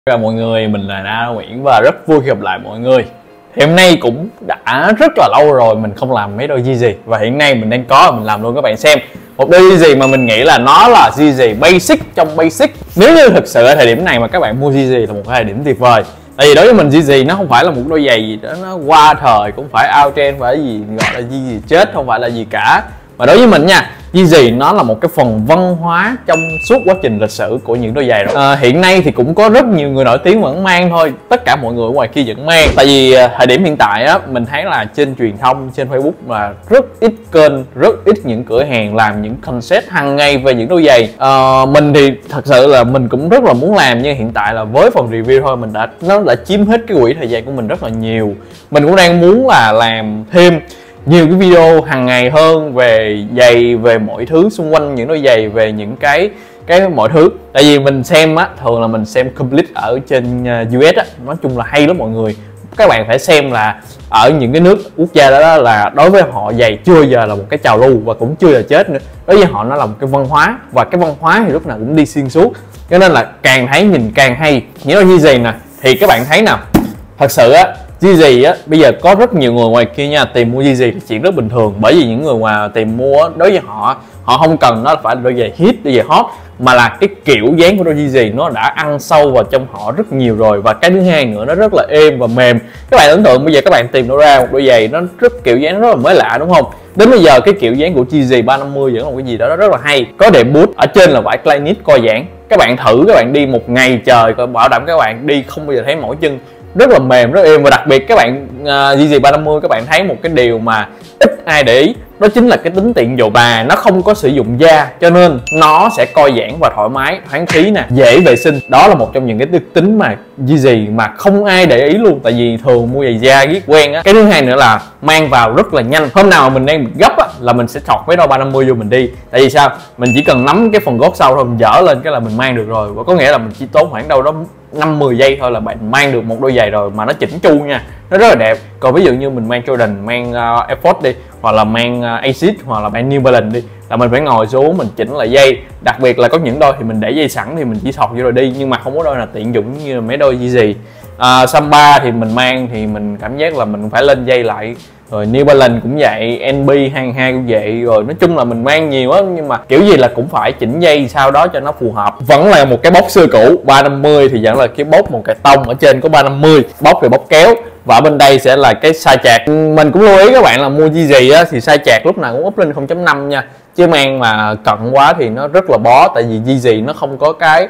Chào mọi người, mình là Na Nguyễn và rất vui khi gặp lại mọi người. Thì hôm nay cũng đã rất là lâu rồi mình không làm mấy đôi Yeezy và hiện nay mình đang có mình làm luôn các bạn xem. Một đôi Yeezy mà mình nghĩ là nó là Yeezy basic trong basic. Nếu như thực sự ở thời điểm này mà các bạn mua Yeezy là một thời điểm tuyệt vời. Tại vì đối với mình Yeezy nó không phải là một đôi giày gì đó nó qua thời, cũng phải out trend, phải gì gọi là Yeezy chết, không phải là gì cả. Và đối với mình nha, Yeezy nó là một cái phần văn hóa trong suốt quá trình lịch sử của những đôi giày rồi. Hiện nay thì cũng có rất nhiều người nổi tiếng vẫn mang thôi, tất cả mọi người ở ngoài kia vẫn mang. Tại vì thời điểm hiện tại á, mình thấy là trên truyền thông, trên Facebook là rất ít kênh, rất ít những cửa hàng làm những concept hàng ngày về những đôi giày. Mình thì thật sự là mình cũng rất là muốn làm, nhưng hiện tại là với phần review thôi nó đã chiếm hết cái quỹ thời gian của mình rất là nhiều. Mình cũng đang muốn là làm thêm nhiều cái video hàng ngày hơn về giày, về mọi thứ xung quanh những đôi giày, về những cái mọi thứ. Tại vì mình xem á, thường là mình xem complete ở trên US á, nói chung là hay lắm mọi người. Các bạn phải xem là ở những cái nước quốc gia đó là đối với họ giày chưa bao giờ là một cái trào lưu và cũng chưa giờ chết nữa. Đối với họ nó là một cái văn hóa, và cái văn hóa thì lúc nào cũng đi xuyên suốt. Cho nên là càng thấy nhìn càng hay. Những đôi Yeezy nè thì các bạn thấy nào, thật sự á, Yeezy á, bây giờ có rất nhiều người ngoài kia nha tìm mua Yeezy thì chuyện rất bình thường, bởi vì những người ngoài tìm mua đối với họ không cần nó phải là đôi giày hit, đôi giày hot, mà là cái kiểu dáng của đôi Yeezy nó đã ăn sâu vào trong họ rất nhiều rồi. Và cái thứ hai nữa, nó rất là êm và mềm. Các bạn ấn tượng bây giờ các bạn tìm nó ra một đôi giày nó rất kiểu dáng rất là mới lạ, đúng không? Đến bây giờ cái kiểu dáng của Yeezy 350 vẫn là một cái gì đó rất là hay. Có đệm boot ở trên là vải Flyknit co giãn. Các bạn thử, các bạn đi một ngày trời coi, bảo đảm các bạn đi không bao giờ thấy mỏi chân, rất là mềm, rất êm. Và đặc biệt các bạn Yeezy 350 các bạn thấy một cái điều mà ít ai để ý, đó chính là cái tính tiện dụng. Và nó không có sử dụng da, cho nên nó sẽ co giãn và thoải mái, thoáng khí nè, dễ vệ sinh. Đó là một trong những cái đặc tính mà Yeezy mà không ai để ý luôn, tại vì thường mua giày da ghét quen á. Cái thứ hai nữa là mang vào rất là nhanh. Hôm nào mà mình đang gấp á là mình sẽ thọt mấy đôi 350 vô mình đi. Tại vì sao? Mình chỉ cần nắm cái phần gót sau thôi, mình dở lên cái là mình mang được rồi. Và có nghĩa là mình chỉ tốn khoảng đâu đó 5-10 giây thôi là bạn mang được một đôi giày rồi, mà nó chỉnh chu nha, nó rất là đẹp. Còn ví dụ như mình mang Jordan, mang Air Force đi, hoặc là mang Asics, hoặc là mang New Balance đi, là mình phải ngồi xuống mình chỉnh lại dây. Đặc biệt là có những đôi thì mình để dây sẵn thì mình chỉ thọt vô rồi đi, nhưng mà không có đôi nào tiện dụng như là mấy đôi Yeezy. Samba thì mình mang thì mình cảm giác là mình phải lên dây lại. Rồi New Balance cũng vậy, NB 22 cũng vậy. Rồi nói chung là mình mang nhiều á, nhưng mà kiểu gì là cũng phải chỉnh dây sau đó cho nó phù hợp. Vẫn là một cái bóc xưa cũ. 350 thì vẫn là cái bóc một cái tông, ở trên có 350, bóc thì bóc kéo, và ở bên đây sẽ là cái size chạc. Mình cũng lưu ý các bạn là mua Yeezy á thì size chạc lúc nào cũng up lên 0.5 nha, chứ mang mà cận quá thì nó rất là bó. Tại vì Yeezy nó không có cái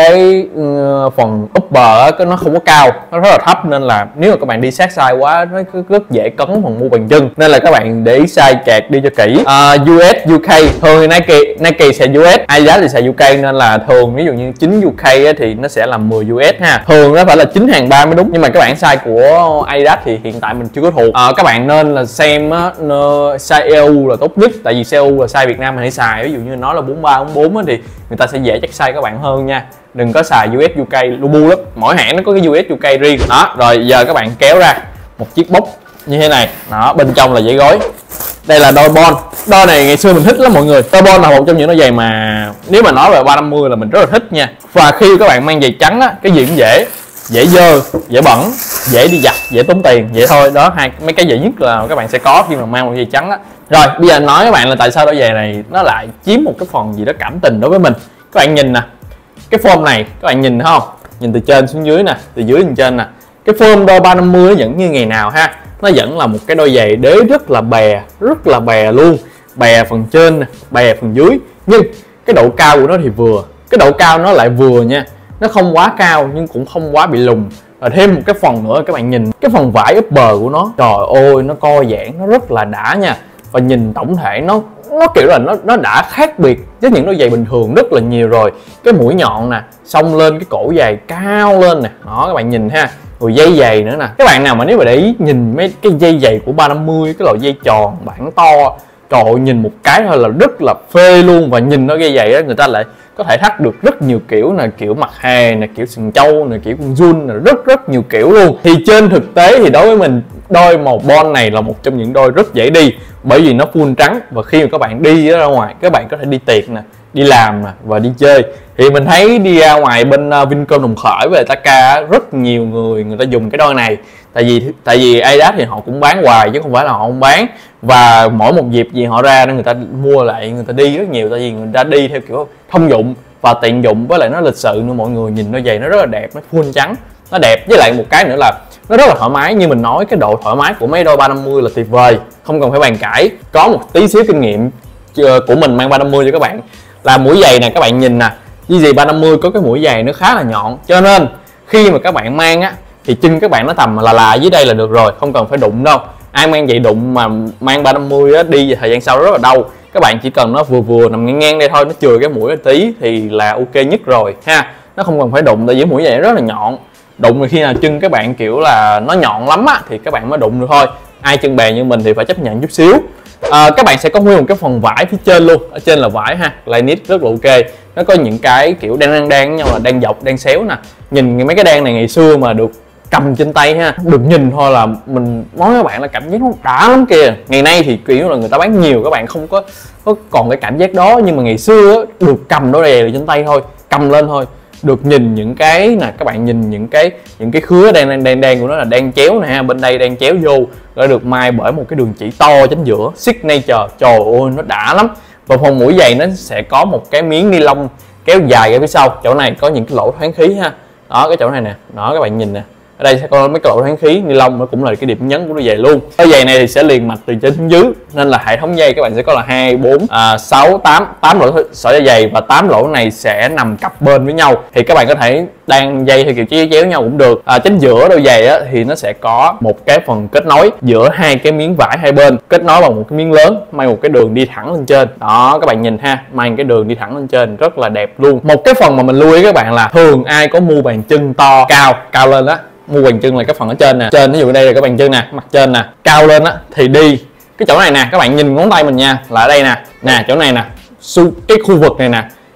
phần upper á, nó không có cao, nó rất là thấp, nên là nếu mà các bạn đi sát size quá nó rất dễ cấn phần mu bàn chân. Nên là các bạn để ý size chạc đi cho kỹ. US UK thường thì Nike sẽ US, Adidas thì sẽ UK, nên là thường ví dụ như 9 UK á, thì nó sẽ là 10 US ha. Thường nó phải là 9 hàng 3 mới đúng, nhưng mà các bạn size của Adidas thì hiện tại mình chưa có thuộc. Các bạn nên là xem á, size EU là tốt nhất, tại vì size EU là size Việt Nam mình hay xài. Ví dụ như nó là 43, 44 á, thì người ta sẽ dễ chắc size các bạn hơn nha. Đừng có xài US UK lu bu lắm, mỗi hãng nó có cái US UK riêng đó. Rồi giờ các bạn kéo ra một chiếc bóc như thế này đó, bên trong là giấy gói. Đây là đôi Bon. Đôi này ngày xưa mình thích lắm mọi người. Đôi Bon là một trong những đôi giày mà nếu mà nói về 350 là mình rất là thích nha. Và khi các bạn mang giày trắng á, cái gì cũng dễ dơ, dễ bẩn, dễ đi giặt, dễ tốn tiền, vậy thôi. Đó, mấy cái dễ nhất là các bạn sẽ có khi mà mang một giày trắng á. Rồi bây giờ nói các bạn là tại sao đôi giày này nó lại chiếm một cái phần gì đó cảm tình đối với mình. Các bạn nhìn nè, cái form này các bạn nhìn thấy không, nhìn từ trên xuống dưới nè, từ dưới lên trên nè. Cái form đôi 350 nó vẫn như ngày nào ha, nó vẫn là một cái đôi giày đế rất là bè luôn, bè phần trên nè, bè phần dưới, nhưng cái độ cao của nó thì vừa, cái độ cao nó lại vừa nha, nó không quá cao nhưng cũng không quá bị lùn. Và thêm một cái phần nữa, các bạn nhìn cái phần vải upper của nó, trời ơi nó co giãn, nó rất là đã nha. Và nhìn tổng thể nó kiểu là nó đã khác biệt với những đôi giày bình thường rất là nhiều rồi. Cái mũi nhọn nè, xông lên cái cổ giày cao lên nè, đó các bạn nhìn ha. Rồi dây giày nữa nè, các bạn nào mà nếu mà để ý nhìn mấy cái dây giày của 350, cái loại dây tròn bản to, trời ơi, nhìn một cái thôi là rất là phê luôn. Và nhìn nó dây giày á, người ta lại có thể thắt được rất nhiều kiểu nè, kiểu mặt hề nè, kiểu sừng trâu nè, kiểu con giun nè, rất nhiều kiểu luôn. Thì trên thực tế thì đối với mình, đôi màu Bon này là một trong những đôi rất dễ đi, bởi vì nó full trắng. Và khi mà các bạn đi ra ngoài, các bạn có thể đi tiệc nè, đi làm và đi chơi. Thì mình thấy đi ra ngoài bên Vincom Đồng Khởi với Taka rất nhiều người ta dùng cái đôi này. Tại vì Adidas thì họ cũng bán hoài chứ không phải là họ không bán, và mỗi một dịp gì họ ra nên người ta mua lại, người ta đi rất nhiều, tại vì người ta đi theo kiểu thông dụng và tiện dụng, với lại nó lịch sự nữa. Mọi người nhìn đôi giày nó rất là đẹp, nó full trắng, nó đẹp, với lại một cái nữa là nó rất là thoải mái. Như mình nói, cái độ thoải mái của mấy đôi 350 là tuyệt vời, không cần phải bàn cãi. Có một tí xíu kinh nghiệm của mình mang 350 cho các bạn là mũi giày này, các bạn nhìn nè, Yeezy 350 có cái mũi giày nó khá là nhọn, cho nên khi mà các bạn mang á thì chân các bạn nó tầm là dưới đây là được rồi, không cần phải đụng đâu. Ai mang giày đụng mà mang 350 á, đi thời gian sau rất là đau. Các bạn chỉ cần nó vừa vừa nằm ngang ngang đây thôi, nó chừa cái mũi tí thì là ok nhất rồi ha. Nó không cần phải đụng, tại vì mũi giày rất là nhọn. Đụng thì khi nào chân các bạn kiểu là nó nhọn lắm á thì các bạn mới đụng được thôi. Ai chân bè như mình thì phải chấp nhận chút xíu. Các bạn sẽ có nguyên một cái phần vải phía trên luôn, ở trên là vải ha, Flyknit rất là ok. Nó có những cái kiểu đan nhau là đan dọc, đan xéo nè. Nhìn mấy cái đan này ngày xưa mà được cầm trên tay ha, được nhìn thôi là mình nói với các bạn là cảm giác nó đã lắm kìa. Ngày nay thì kiểu là người ta bán nhiều, các bạn không có còn cái cảm giác đó, nhưng mà ngày xưa á, được cầm đôi giày trên tay thôi, cầm lên thôi, được nhìn những cái nè, các bạn nhìn những cái khứa đan của nó là đan chéo nè, bên đây đan chéo vô, rồi được mai bởi một cái đường chỉ to chính giữa, signature, trời ơi nó đã lắm. Và phần mũi giày nó sẽ có một cái miếng ni lông kéo dài ở phía sau, chỗ này có những cái lỗ thoáng khí ha, đó cái chỗ này nè, đó các bạn nhìn nè, ở đây sẽ có mấy cái lỗ thoáng khí, ni lông nó cũng là cái điểm nhấn của đôi giày luôn. Đôi giày này thì sẽ liền mạch từ trên xuống dưới, nên là hệ thống dây các bạn sẽ có là 2, 4, 6, 8 lỗ sợi dây giày, và 8 lỗ này sẽ nằm cặp bên với nhau. Thì các bạn có thể đan dây theo kiểu chéo nhau cũng được. Chính giữa đôi giày á, thì nó sẽ có một cái phần kết nối giữa hai cái miếng vải hai bên, kết nối bằng một cái miếng lớn, mang một cái đường đi thẳng lên trên. Đó các bạn nhìn ha, mang cái đường đi thẳng lên trên rất là đẹp luôn. Một cái phần mà mình lưu ý các bạn là thường ai có mu bàn chân to cao lên á, mu bàn chân là cái phần ở trên nè, trên ví dụ đây là cái bàn chân nè, mặt trên nè, cao lên á thì đi cái chỗ này nè, các bạn nhìn ngón tay mình nha, là ở đây nè, chỗ này nè, cái khu vực này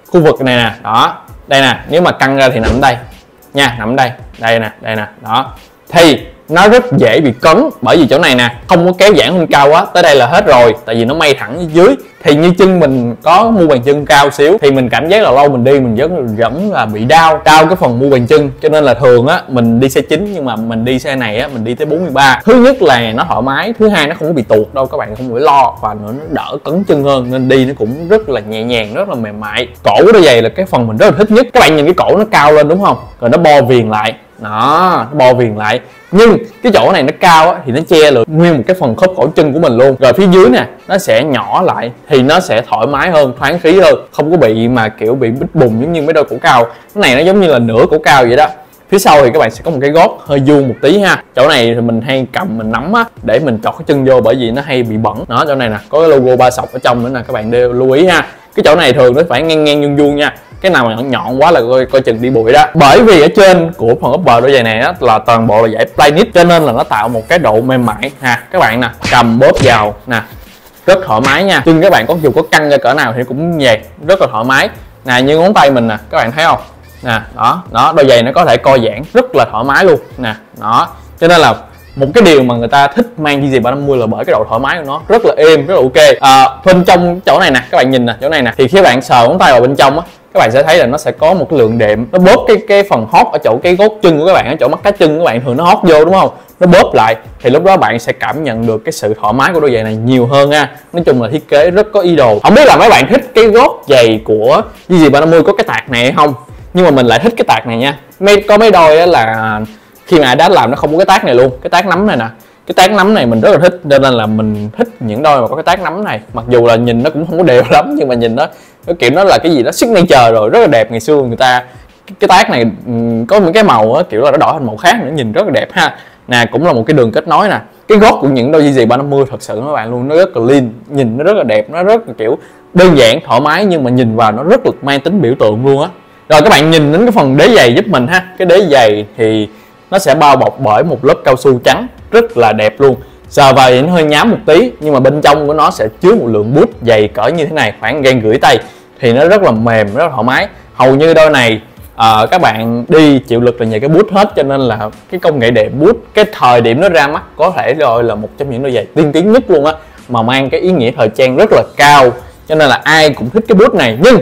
nè, đó, đây nè, nếu mà căng ra thì nằm ở đây nha, nằm ở đây nè, đó, thì nó rất dễ bị cấn, bởi vì chỗ này nè không có kéo giãn lên cao quá, tới đây là hết rồi, tại vì nó may thẳng dưới. Thì như chân mình có mu bàn chân cao xíu thì mình cảm giác là lâu mình đi mình vẫn là bị đau cái phần mu bàn chân, cho nên là thường á mình đi xe 9 nhưng mà mình đi xe này á mình đi tới 43. Thứ nhất là nó thoải mái, thứ hai nó không có bị tuột đâu, các bạn không phải lo, và nữa nó đỡ cấn chân hơn, nên đi nó cũng rất là nhẹ nhàng, rất là mềm mại. Cổ của đôi giày là cái phần mình rất là thích nhất. Các bạn nhìn cái cổ nó cao lên đúng không, rồi nó bo viền lại đó, nó bo viền lại, nhưng cái chỗ này nó cao á, thì nó che được nguyên một cái phần khớp cổ chân của mình luôn. Rồi phía dưới nè nó sẽ nhỏ lại thì nó sẽ thoải mái hơn, thoáng khí hơn, không có bị mà kiểu bị bít bùng giống như mấy đôi cổ cao. Cái này nó giống như là nửa cổ cao vậy đó. Phía sau thì các bạn sẽ có một cái gót hơi vuông một tí ha, chỗ này thì mình hay cầm mình nắm á để mình chọt cái chân vô, bởi vì nó hay bị bẩn. Đó, chỗ này nè có cái logo ba sọc ở trong nữa nè, các bạn đều lưu ý ha. Cái chỗ này thường nó phải ngang vuông nha, cái nào mà nhọn quá là coi chừng đi bụi đó. Bởi vì ở trên của phần upper đôi giày này á là toàn bộ là vải Flyknit, cho nên là nó tạo một cái độ mềm mại ha. Các bạn nè, cầm bóp vào nè rất thoải mái nha. Chân các bạn dù có căng ra cỡ nào thì cũng về rất là thoải mái nè, như ngón tay mình nè, các bạn thấy không nè, đó đôi giày nó có thể co giãn rất là thoải mái luôn nè, đó. Cho nên là một cái điều mà người ta thích mang Yeezy 350 là bởi cái độ thoải mái của nó rất là êm, rất là ok. Bên trong chỗ này nè, các bạn nhìn nè, chỗ này nè, thì khi bạn sờ ngón tay vào bên trong á, các bạn sẽ thấy là nó sẽ có một cái lượng đệm, nó bóp cái phần hót ở chỗ cái gót chân của các bạn, ở chỗ mắt cá chân các bạn thường nó hót vô đúng không, nó bóp lại thì lúc đó bạn sẽ cảm nhận được cái sự thoải mái của đôi giày này nhiều hơn ha. Nói chung là thiết kế rất có ý đồ. Không biết là mấy bạn thích cái gót giày của Yeezy 350 có cái tag này hay không, nhưng mà mình lại thích cái tag này nha. Có mấy đôi á là khi mà Adidas làm nó không có cái tag này luôn, cái tag nắm này nè, cái tag nắm này mình rất là thích, nên là mình thích những đôi mà có cái tag nắm này. Mặc dù là nhìn nó cũng không có đều lắm, nhưng mà nhìn nó kiểu nó là cái gì đó signature rồi, rất là đẹp. Ngày xưa người ta cái tag này có những cái màu á, kiểu là nó đổi thành màu khác nữa, nhìn rất là đẹp ha. Nè cũng là một cái đường kết nối nè. Cái gót của những đôi Yeezy 350 thật sự các bạn luôn, nó rất là clean, nhìn nó rất là đẹp, nó rất là kiểu đơn giản thoải mái, nhưng mà nhìn vào nó rất là mang tính biểu tượng luôn á. Rồi các bạn nhìn đến cái phần đế giày giúp mình ha. Cái đế giày thì nó sẽ bao bọc bởi một lớp cao su trắng rất là đẹp luôn. Sờ vào thì nó hơi nhám một tí, nhưng mà bên trong của nó sẽ chứa một lượng bút dày cỡ như thế này, khoảng 1,5 tay, thì nó rất là mềm, rất là thoải mái. Hầu như đôi này các bạn đi chịu lực là nhờ cái bút hết, cho nên là cái công nghệ đệm bút cái thời điểm nó ra mắt có thể gọi là một trong những đôi giày tiên tiến nhất luôn á, mà mang cái ý nghĩa thời trang rất là cao, cho nên là ai cũng thích cái bút này. Nhưng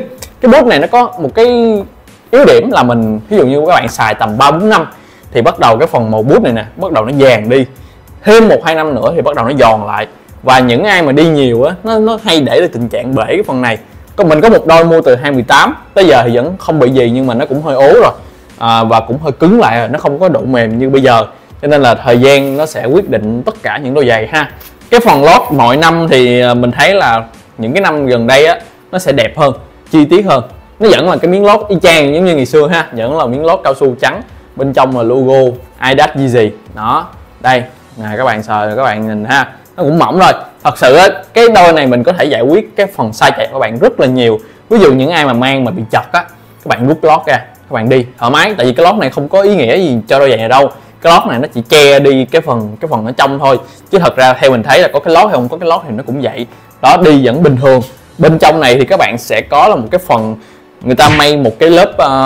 Cái boot này nó có một cái yếu điểm là mình ví dụ như các bạn xài tầm 3-4 năm thì bắt đầu cái phần màu boot này nè bắt đầu nó vàng đi, thêm 1-2 năm nữa thì bắt đầu nó giòn lại. Và những ai mà đi nhiều á, nó hay để được tình trạng bể cái phần này. Mình có một đôi mua từ 2018 tới giờ thì vẫn không bị gì, nhưng mà nó cũng hơi ố rồi, và cũng hơi cứng lại rồi, nó không có độ mềm như bây giờ, cho nên là thời gian nó sẽ quyết định tất cả những đôi giày ha. Cái phần lót mọi năm thì mình thấy là những cái năm gần đây á nó sẽ đẹp hơn, chi tiết hơn. Nó vẫn là cái miếng lót y chang giống như ngày xưa ha, vẫn là miếng lót cao su trắng, bên trong là logo Adidas Yeezy đó. Đây nè, các bạn sờ các bạn nhìn ha, nó cũng mỏng rồi. Thật sự á, cái đôi này mình có thể giải quyết cái phần sai chạy của các bạn rất là nhiều. Ví dụ những ai mà mang mà bị chật á, các bạn rút cái lót ra, các bạn đi thoải mái. Tại vì cái lót này không có ý nghĩa gì cho đôi giày này đâu. Cái lót này nó chỉ che đi cái phần ở trong thôi, chứ thật ra theo mình thấy là có cái lót hay không có cái lót thì nó cũng vậy đó, đi vẫn bình thường. Bên trong này thì các bạn sẽ có là một cái phần người ta may một cái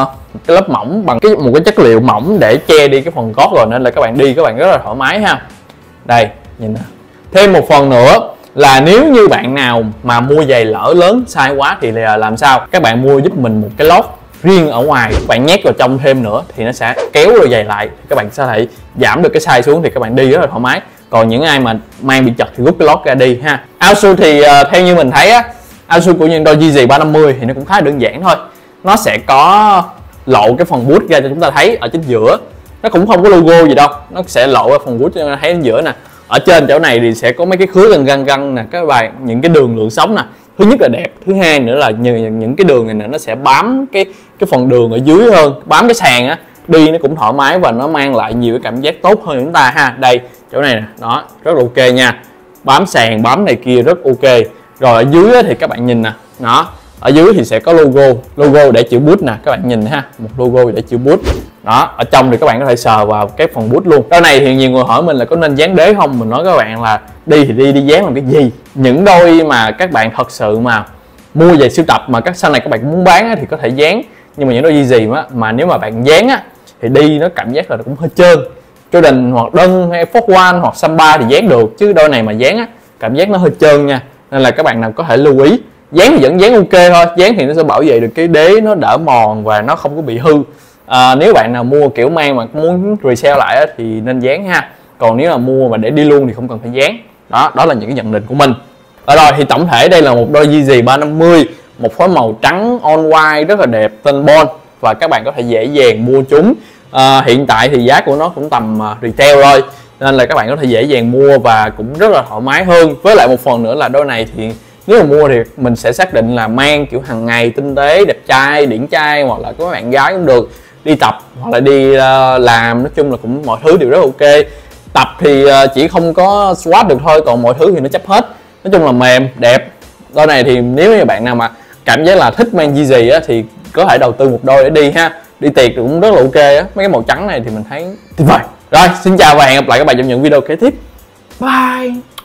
lớp mỏng bằng một cái chất liệu mỏng để che đi cái phần gót rồi, nên là các bạn đi các bạn rất là thoải mái ha. Đây nhìn nè. Thêm một phần nữa là nếu như bạn nào mà mua giày lỡ lớn size quá thì là làm sao? Các bạn mua giúp mình một cái lót riêng ở ngoài, các bạn nhét vào trong thêm nữa thì nó sẽ kéo đôi giày lại, các bạn sẽ thể giảm được cái size xuống thì các bạn đi rất là thoải mái. Còn những ai mà mang bị chật thì rút cái lót ra đi ha. Outsole thì theo như mình thấy á, outsole của những đôi Yeezy 350 thì nó cũng khá đơn giản thôi. Nó sẽ có lộ cái phần boot ra cho chúng ta thấy ở chính giữa, nó cũng không có logo gì đâu, nó sẽ lộ ra phần boot cho chúng ta thấy ở giữa nè. Ở trên chỗ này thì sẽ có mấy cái khứa gân nè các bạn, những cái đường lượn sóng nè. Thứ nhất là đẹp, thứ hai nữa là những cái đường này nè nó sẽ bám cái phần đường ở dưới hơn, bám cái sàn á, đi nó cũng thoải mái và nó mang lại nhiều cái cảm giác tốt hơn chúng ta ha. Đây chỗ này nè, đó rất là ok nha, bám sàn bám này kia rất ok. Rồi ở dưới á, thì các bạn nhìn nè, đó ở dưới thì sẽ có logo để chữ boot nè, các bạn nhìn ha, một logo để chữ boot đó. Ở trong thì các bạn có thể sờ vào cái phần boot luôn. Đôi này thì nhiều người hỏi mình là có nên dán đế không, mình nói các bạn là đi thì đi dán làm cái gì. Những đôi mà các bạn thật sự mà mua giày sưu tập mà sau này các bạn muốn bán á, thì có thể dán, nhưng mà những đôi Yeezy mà nếu mà bạn dán á thì đi nó cảm giác là nó cũng hơi trơn. Jordan hoặc Dunk hay Force One hoặc Samba thì dán được, chứ đôi này mà dán á cảm giác nó hơi trơn nha, nên là các bạn nào có thể lưu ý. Dán thì vẫn dán ok thôi, dán thì nó sẽ bảo vệ được cái đế, nó đỡ mòn và nó không có bị hư. Nếu bạn nào mua kiểu mang mà muốn resell lại á, thì nên dán ha. Còn nếu mà mua mà để đi luôn thì không cần phải dán. Đó là những cái nhận định của mình. Rồi thì tổng thể đây là một đôi Yeezy 350, một phối màu trắng on white rất là đẹp, tên Bond, và các bạn có thể dễ dàng mua chúng. Hiện tại thì giá của nó cũng tầm retail thôi, nên là các bạn có thể dễ dàng mua và cũng rất là thoải mái hơn. Với lại một phần nữa là đôi này thì nếu mà mua thì mình sẽ xác định là mang kiểu hàng ngày, tinh tế, đẹp trai, điển trai, hoặc là có bạn gái cũng được, đi tập hoặc là đi làm, nói chung là cũng mọi thứ đều rất ok. Tập thì chỉ không có squat được thôi, còn mọi thứ thì nó chấp hết. Nói chung là mềm, đẹp. Đôi này thì nếu như bạn nào mà cảm giác là thích mang Yeezy á thì có thể đầu tư một đôi để đi ha. Đi tiệc thì cũng rất là ok á. Mấy cái màu trắng này thì mình thấy tuyệt vời. Rồi, xin chào và hẹn gặp lại các bạn trong những video kế tiếp. Bye.